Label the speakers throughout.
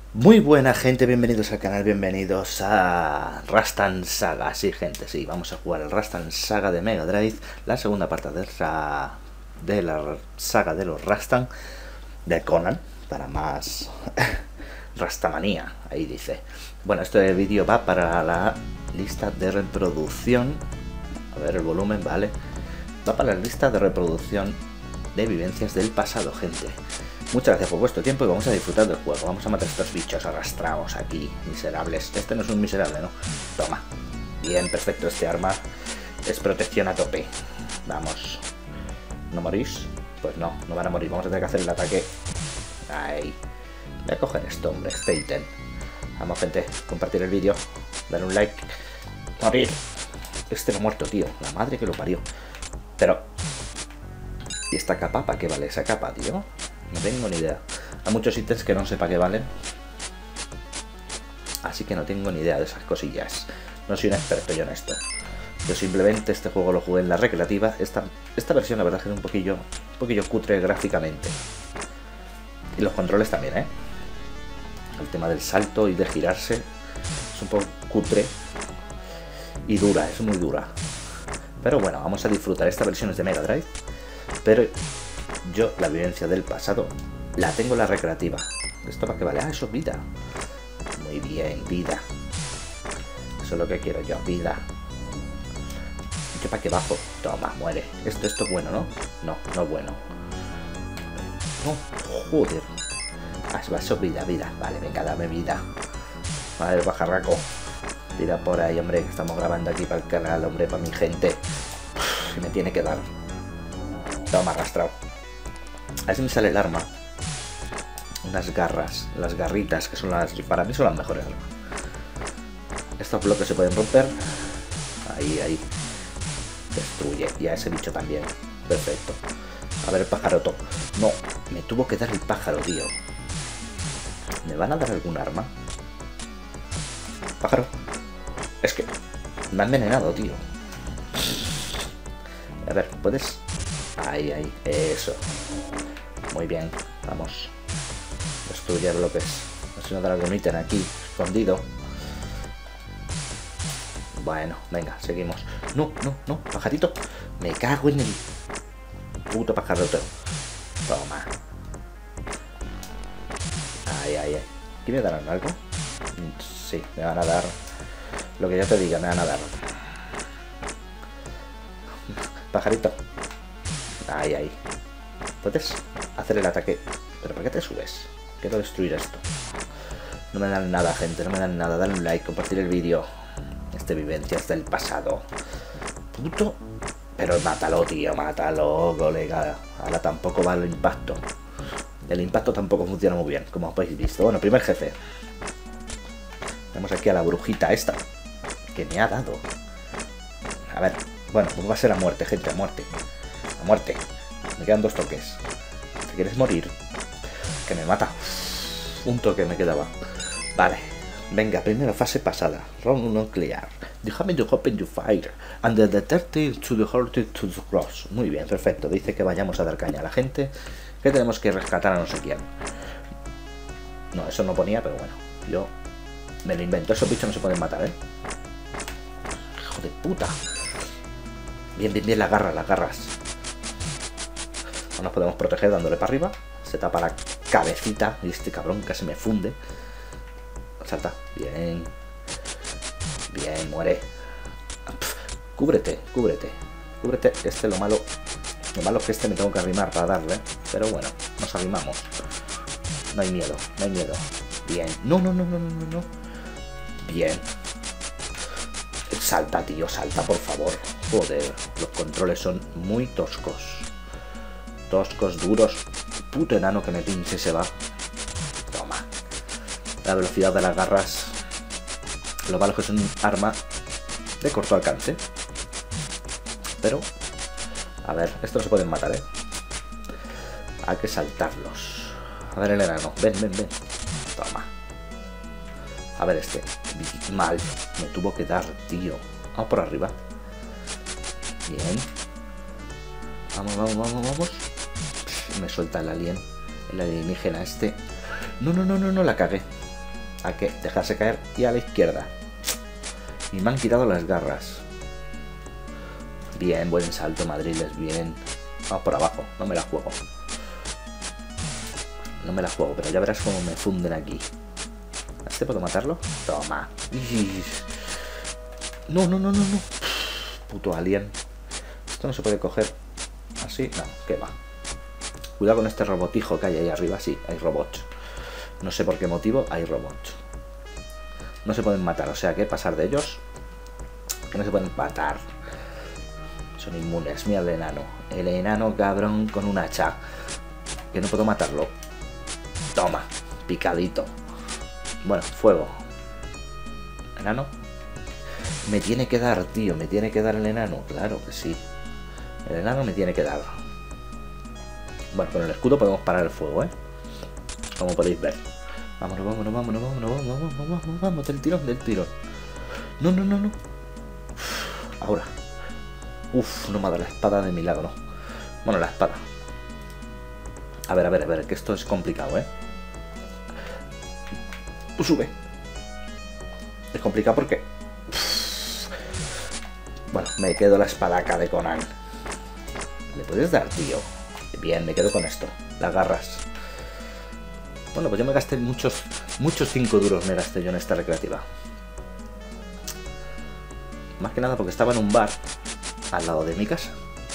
Speaker 1: Muy buena gente, bienvenidos al canal, bienvenidos a Rastan Saga. Sí gente, sí, vamos a jugar el Rastan Saga de Mega Drive, la segunda parte de la saga de los Rastan de Conan, para más Rastamanía, ahí dice. Bueno, este vídeo va para la lista de reproducción, a ver el volumen, vale. Va para la lista de reproducción de vivencias del pasado, gente. Muchas gracias por vuestro tiempo y vamos a disfrutar del juego. Vamos a matar a estos bichos arrastrados aquí, miserables. Este no es un miserable, ¿no? Toma. Bien, perfecto. Este arma es protección a tope. Vamos. ¿No morís? Pues no, no van a morir. Vamos a tener que hacer el ataque. Ahí. Voy a coger esto, hombre, este ítem. Vamos, gente, compartir el vídeo. Dar un like. Morir. Este no ha muerto, tío. La madre que lo parió. Pero... ¿y esta capa? ¿Para qué vale esa capa, tío? No tengo ni idea. Hay muchos ítems que no sé para qué valen. Así que no tengo ni idea de esas cosillas. No soy un experto yo en esto. Yo simplemente este juego lo jugué en la recreativa. Esta versión la verdad es que es un poquillo cutre gráficamente. Y los controles también, ¿eh? El tema del salto y de girarse es un poco cutre. Y dura, es muy dura. Pero bueno, vamos a disfrutar. Esta versión es de Mega Drive. Pero yo la vivencia del pasado la tengo en la recreativa. ¿Esto para qué vale? Ah, eso es vida. Muy bien, vida. Eso es lo que quiero yo, vida. ¿Yo para qué bajo? Toma, muere. Esto es bueno, ¿no? No, no es bueno. No, joder. Ah, eso es vida, vida. Vale, venga, dame vida. Madre, bajarraco. Tira por ahí, hombre, que estamos grabando aquí para el canal, hombre, para mi gente. Que me tiene que dar. Toma, arrastrado. A ver si me sale el arma. Unas garras, las garritas, que son las... para mí son las mejores armas. Estos bloques se pueden romper. Ahí, ahí. Destruye. Y a ese bicho también. Perfecto. A ver el pajaroto. No, me tuvo que dar el pájaro, tío. ¿Me van a dar algún arma? Pájaro. Es que me ha envenenado, tío. A ver, ¿puedes...? Ahí, ahí, eso. Muy bien, vamos. Destruye bloques. No sé si nos dará algún ítem aquí, escondido. Bueno, venga, seguimos. No, no, no, pajarito. Me cago en el puto pajarito. Toma. Ahí, ahí, ahí. ¿Aquí me darán algo? Sí, me van a dar lo que ya te diga, me van a dar. Pajarito. Ahí, ahí. ¿Puedes hacer el ataque? ¿Pero por qué te subes? Quiero destruir esto. No me dan nada, gente. No me dan nada. Dale un like, compartir el vídeo. Vivencias del pasado. Puto. Pero mátalo, tío. Mátalo, colega. Ahora tampoco va el impacto. El impacto tampoco funciona muy bien, como habéis visto. Bueno, primer jefe. Tenemos aquí a la brujita esta. Que me ha dado. A ver. Bueno, pues va a ser a muerte, gente. A muerte. A muerte. Me quedan 2 toques. ¿Te quieres morir? Que me mata. Un toque me quedaba. Vale. Venga, primera fase pasada. Round nuclear. You have to open your fire. And the 30 to the heart to the cross. Muy bien, perfecto. Dice que vayamos a dar caña a la gente. Que tenemos que rescatar a no sé quién. No, eso no ponía, pero bueno. Yo me lo invento. Esos bichos no se pueden matar, ¿eh? Hijo de puta. Bien, bien, bien, las garras. No nos podemos proteger dándole para arriba. Se tapa la cabecita. Y este cabrón casi me funde. Salta. Bien. Bien, muere. Pff, cúbrete, cúbrete. Cúbrete. Lo malo es que me tengo que arrimar para darle. Pero bueno, nos arrimamos. No hay miedo, no hay miedo. Bien. No, no, no, no, no, no. Bien. Salta, tío, salta, por favor. Joder, los controles son muy toscos. Toscos, duros. Puto enano que me pinche se va. Toma. La velocidad de las garras. Lo malo es que es un arma de corto alcance. Pero, a ver, estos se pueden matar, ¿eh? Hay que saltarlos. A ver el enano. Ven, ven, ven. Toma. A ver este. Mal. Me tuvo que dar, tío. Vamos por arriba. Bien. Vamos, vamos, vamos, vamos. Me suelta el alien. El alienígena este. No, no, no, no, no, la cagué. a que dejarse caer y a la izquierda. Y me han quitado las garras. Bien, buen salto, Madriles, bien. Vamos por abajo, no me la juego. No me la juego, pero ya verás cómo me funden aquí. ¿A este puedo matarlo? Toma. No, no, no, no, no. Puto alien. Esto no se puede coger así. No, que va. Cuidado con este robotijo que hay ahí arriba. Sí, hay robots. No sé por qué motivo hay robots. No se pueden matar, o sea que pasar de ellos. Que no se pueden matar. Son inmunes. Mira el enano. El enano cabrón con un hacha. Que no puedo matarlo. Toma, picadito. Bueno, fuego. ¿Enano? Me tiene que dar, tío. Me tiene que dar el enano. Claro que sí. El enano me tiene que dar. Bueno, con el escudo podemos parar el fuego, ¿eh? Como podéis ver. Vámonos, vámonos, vámonos, vámonos, vámonos, vámonos, vamos, del tirón, del tirón. No, no, no, no. Ahora. Uf, no me ha dado la espada de milagro. Bueno, la espada. A ver, que esto es complicado, ¿eh? Tú sube. Es complicado porque... Bueno, me quedo la espadaca de Conan. ¿Le puedes dar, tío? Bien, me quedo con esto. Las garras. Bueno, pues yo me gasté muchos 5 duros me gasté yo en esta recreativa. Más que nada porque estaba en un bar al lado de mi casa.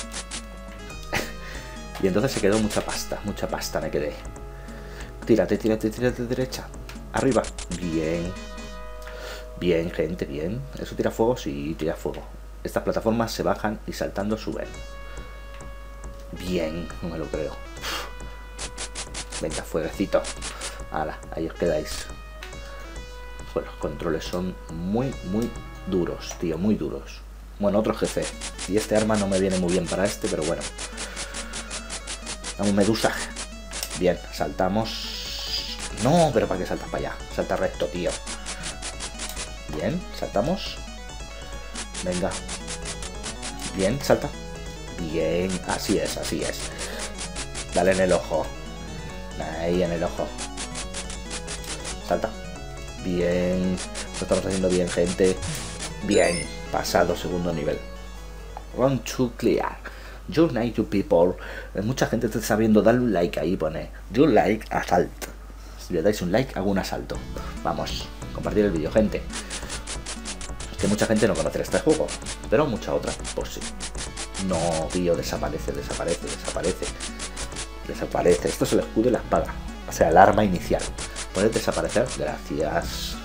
Speaker 1: Y entonces se quedó mucha pasta me quedé. Tírate, tírate, tírate derecha. Arriba. Bien. Bien, gente, bien. ¿Eso tira fuego? Sí, tira fuego. Estas plataformas se bajan y saltando suben. Bien, no me lo creo. Venga, fueguecito. Hala, ahí os quedáis. Pues los controles son muy duros, tío, muy duros. Bueno, otro jefe. Y este arma no me viene muy bien para este, pero bueno. Vamos, medusa. Bien, saltamos. No, pero ¿para qué saltas para allá? Salta recto, tío. Bien, saltamos. Venga. Bien, salta. Bien, así es, así es. Dale en el ojo. Ahí en el ojo. Salta. Bien. Lo estamos haciendo bien, gente. Bien. Pasado segundo nivel. Run to clear. You like to people. Mucha gente te está viendo. Dale un like ahí, pone. You like asalto. Si le dais un like, hago un asalto. Vamos. Compartir el vídeo, gente. Es que mucha gente no conoce este juego. Pero mucha otra, pues sí. No, tío, desaparece, desaparece, desaparece. Desaparece. Esto es el escudo y la espada. O sea, el arma inicial. ¿Puedes desaparecer? Gracias.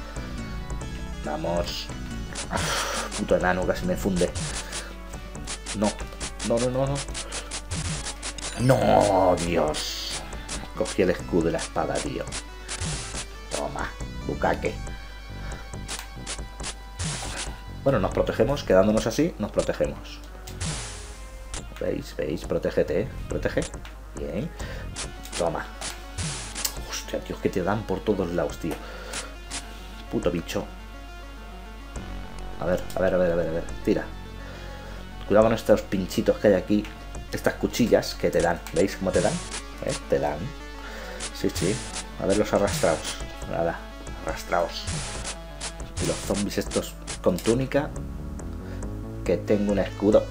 Speaker 1: Vamos. Uf, puto enano, casi me funde. No. No, no, no, no. No, Dios. Cogí el escudo y la espada, tío. Toma, bukake. Bueno, nos protegemos. Quedándonos así, nos protegemos. ¿Veis? ¿Veis? Protégete, ¿eh? Protege. Bien. Toma. Hostia, tío, que te dan por todos lados, tío. Puto bicho. A ver, a ver, a ver, a ver, a ver. Tira. Cuidado con estos pinchitos que hay aquí. Estas cuchillas que te dan. ¿Veis cómo te dan? ¿Eh? Te dan. Sí, sí. A ver los arrastrados. Nada. Arrastrados. Y los zombies estos con túnica. Que tengo un escudo.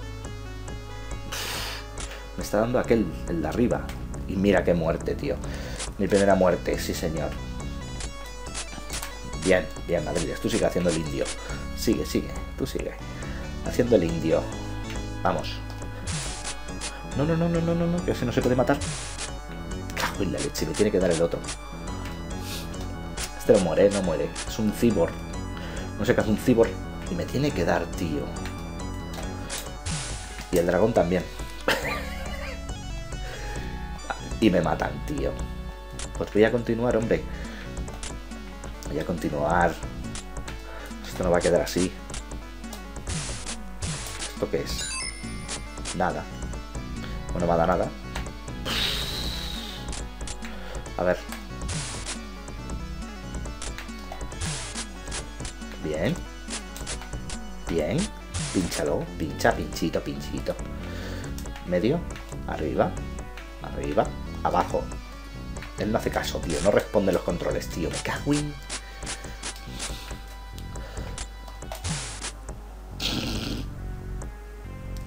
Speaker 1: Me está dando aquel, el de arriba. Y mira qué muerte, tío. Mi primera muerte, sí señor. Bien, bien, Madrid. Tú sigue haciendo el indio. Sigue, sigue, tú sigue. Haciendo el indio. Vamos. No, no, no, no, no, no, no. Que ese no se puede matar. Cago en la leche, me tiene que dar el otro. Este no muere, no muere. Es un cyborg. No sé qué hace un cyborg. Y me tiene que dar, tío. Y el dragón también. Y me matan, tío. Pues voy a continuar, hombre. Voy a continuar. Esto no va a quedar así. ¿Esto qué es? Nada. Bueno, no me da nada. A ver. Bien. Bien. Pínchalo. Pincha, pinchito, pinchito. Medio. Arriba. Arriba. Abajo. Él no hace caso, tío. No responde los controles, tío. Me cago en...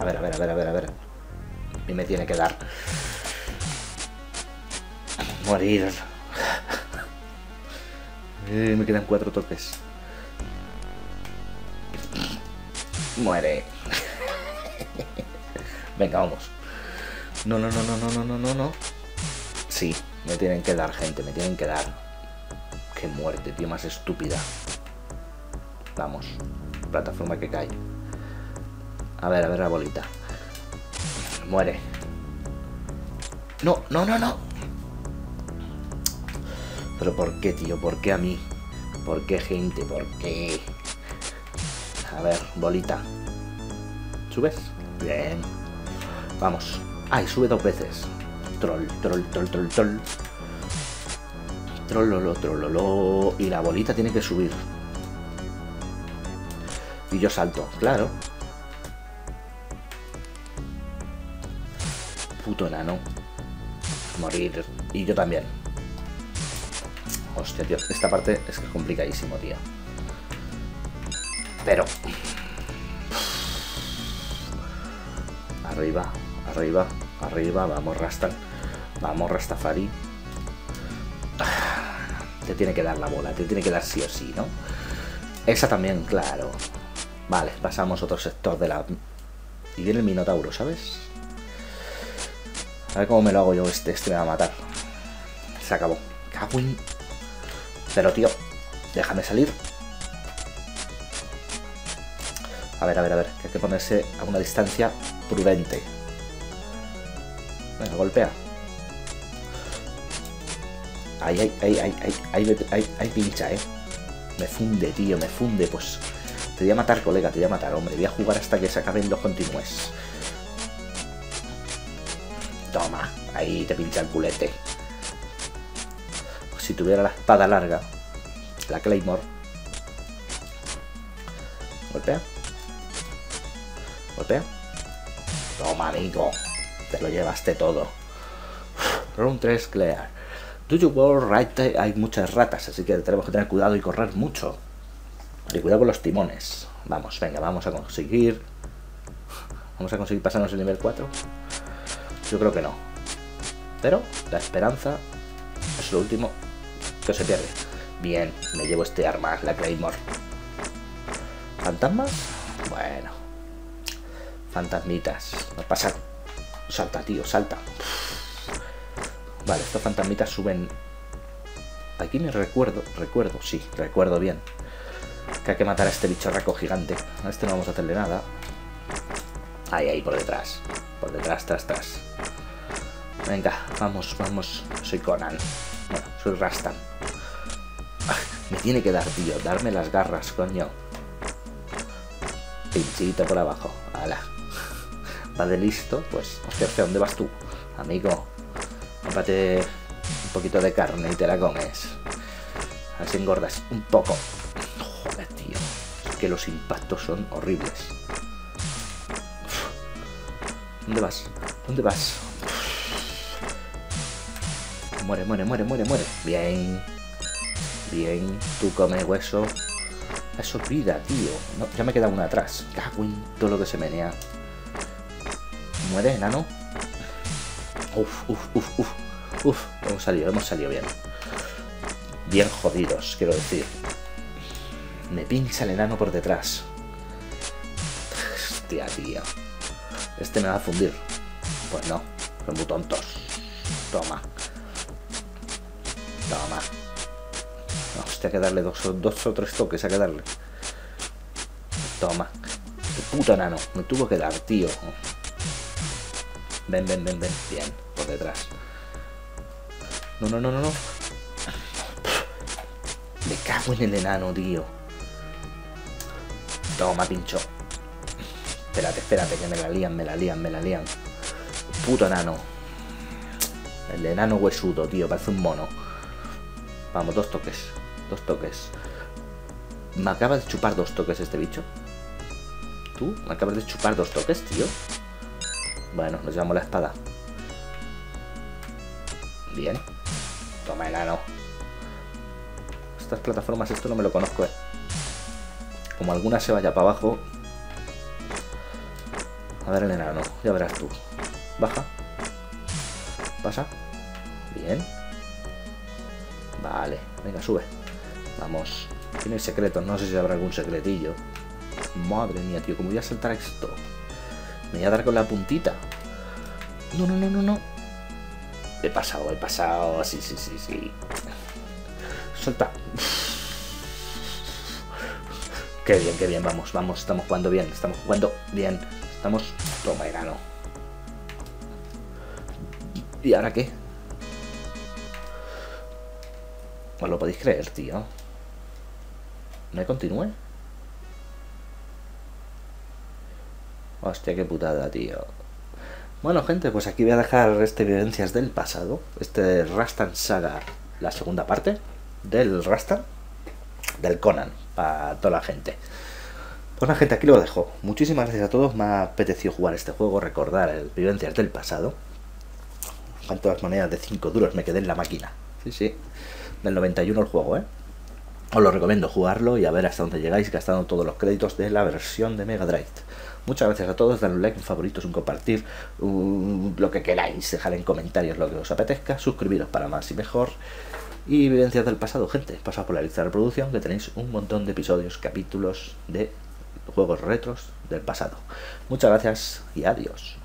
Speaker 1: A ver, a ver, a ver, a ver, a ver. Y me tiene que dar. Morir. Me quedan 4 toques. Muere. Venga, vamos. No, no, no, no, no, no, no, no, no. Sí, me tienen que dar, gente, me tienen que dar. Qué muerte, tío, más estúpida. Vamos. Plataforma que cae. A ver la bolita. Muere. No, no, no, no. Pero ¿por qué, tío? ¿Por qué a mí? ¿Por qué, gente? ¿Por qué? A ver, bolita. ¿Subes? Bien. Vamos. Ay, sube 2 veces. Troll, troll, troll, troll, troll. Trollolo, trollolo. Y la bolita tiene que subir. Y yo salto, claro. Puto enano. Morir. Y yo también. Hostia, tío. Esta parte es que es complicadísimo, tío. Pero... Arriba, arriba, arriba. Vamos, Rastan. Vamos, Rastafari. Te tiene que dar la bola. Te tiene que dar sí o sí, ¿no? Esa también, claro. Vale, pasamos a otro sector de la... Y viene el Minotauro, ¿sabes? A ver cómo me lo hago yo. Este me va a matar. Se acabó. Cagüín. Pero, tío, déjame salir. A ver, a ver, a ver. Que hay que ponerse a una distancia prudente. Venga, golpea. Ahí pincha, Me funde, tío, me funde. Pues te voy a matar, colega, te voy a matar, hombre. Voy a jugar hasta que se acaben los continúes. Toma, ahí te pincha el culete. Si tuviera la espada larga, la Claymore. Golpea. Golpea. Toma, amigo. Te lo llevaste todo. Round 3, clear. Do you work right? Hay muchas ratas, así que tenemos que tener cuidado y correr mucho. Y cuidado con los timones. Vamos, venga, vamos a conseguir... ¿Vamos a conseguir pasarnos el nivel 4? Yo creo que no. Pero la esperanza es lo último que se pierde. Bien, me llevo este arma, la Claymore. ¿Fantasmas? Bueno. Fantasmitas. No pasa... Salta, tío, salta. Vale, estos fantasmitas suben... Aquí me recuerdo, sí, recuerdo bien. Que hay que matar a este bicharraco gigante. A este no vamos a hacerle nada. Ahí, por detrás. Por detrás, tras. Venga, vamos, vamos. Soy Conan. Bueno, soy Rastan. Me tiene que dar, tío. Darme las garras, coño. Pinchito por abajo. Hala. Va de listo, pues. Hostia, ¿dónde vas tú, amigo? Cómprate un poquito de carne y te la comes. Así engordas un poco. Joder, tío. Es que los impactos son horribles. ¿Dónde vas? ¿Dónde vas? Muere, muere, muere, muere, muere. Bien. Bien. Tú comes hueso. Eso es vida, tío. No, ya me queda una atrás. Cago en todo lo que se menea. Muere, enano. Uf. Hemos salido bien. Bien jodidos, quiero decir. Me pincha el enano por detrás. Hostia, tío. Este me va a fundir. Pues no, son muy tontos. Toma. Toma. Hostia, hay que darle dos o tres toques, hay que darle. Toma. Qué puto enano. Me tuvo que dar, tío. Ven. Bien, por detrás. No. Me cago en el enano, tío. Toma, pincho. Espérate, que me la lían. Puto enano. El enano huesudo, tío, parece un mono. Vamos, 2 toques. 2 toques. Me acaba de chupar 2 toques este bicho. ¿Tú? Me acabas de chupar 2 toques, tío. Bueno, nos llevamos la espada. Bien. Toma, enano. Estas plataformas, esto no me lo conozco, Como alguna se vaya para abajo. A ver el enano, ya verás tú. Baja. Pasa. Bien. Vale, venga, sube. Vamos. Tiene secretos, no sé si habrá algún secretillo. Madre mía, tío, ¿cómo voy a saltar esto? Me voy a dar con la puntita. No, no, no, no, no. He pasado. Sí, sí, sí, sí. Suelta. Qué bien, vamos, vamos. Estamos jugando bien, Estamos... Toma, enano. ¿Y ahora qué? ¿Os lo podéis creer, tío? ¿Me continúe? Hostia, qué putada, tío. Bueno, gente, pues aquí voy a dejar Vivencias del Pasado. Rastan Saga, la segunda parte del Rastan, del Conan, para toda la gente. Bueno, gente, aquí lo dejo. Muchísimas gracias a todos. Me ha apetecido jugar este juego, recordar el Vivencias del Pasado. ¿Cuántas monedas de 5 duros me quedé en la máquina? Sí, sí. Del 91 el juego, ¿eh? Os lo recomiendo jugarlo y a ver hasta dónde llegáis gastando todos los créditos de la versión de Mega Drive. Muchas gracias a todos, dadle un like, un favorito, un compartir, lo que queráis, dejar en comentarios lo que os apetezca, suscribiros para más y mejor. Y Vivencias del Pasado, gente, pasad por la lista de reproducción que tenéis un montón de episodios, capítulos de juegos retros del pasado. Muchas gracias y adiós.